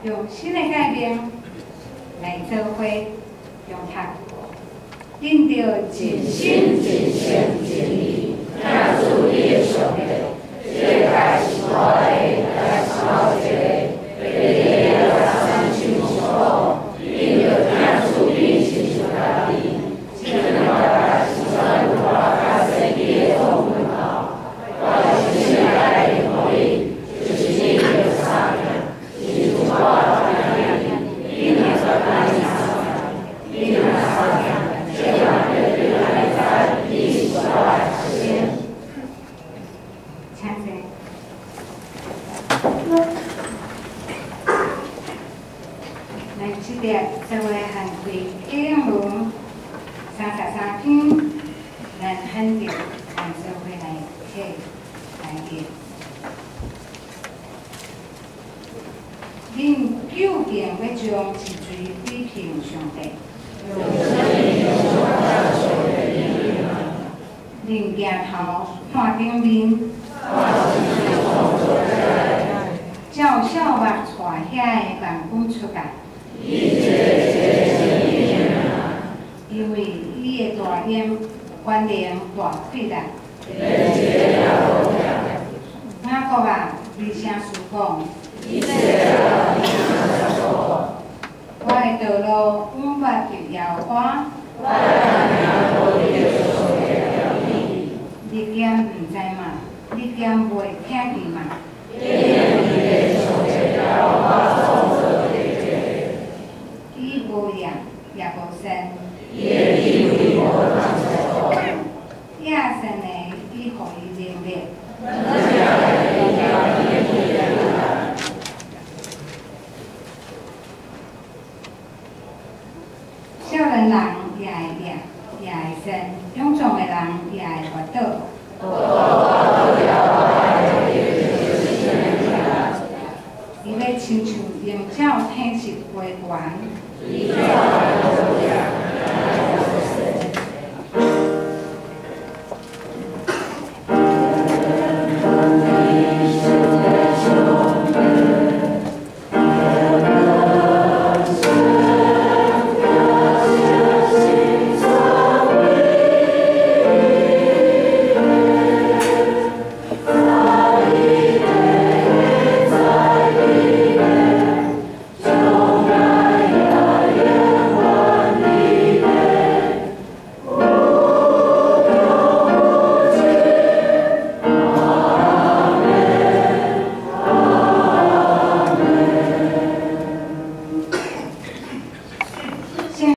用新的改变来做伙用它，领着尽心尽性尽力，领出你的上帝，这才是我的，也是我的，你的三清楚，领着领出你清楚大地，只能把是生活和生意的动物好，我是现在的努力，就是你的善良，是我的能力，你的能力上，你的善良。 这个社会行规经文33篇，咱很着按社会来写来念。恁究竟要将一嘴比评上帝？恁镜头看顶面，照小目带遐个万军出来。 因为伊的大眼关联大气力。雅各啊，你声思讲，我的道路永不就摇花。你竟唔知嘛？你竟袂听见嘛？ 伊无量也无生，也生的伊互伊能力。少年人也会掠，也会生；勇壮的人也会滑倒。伊要亲像鹰鸟挺直飞悬。 你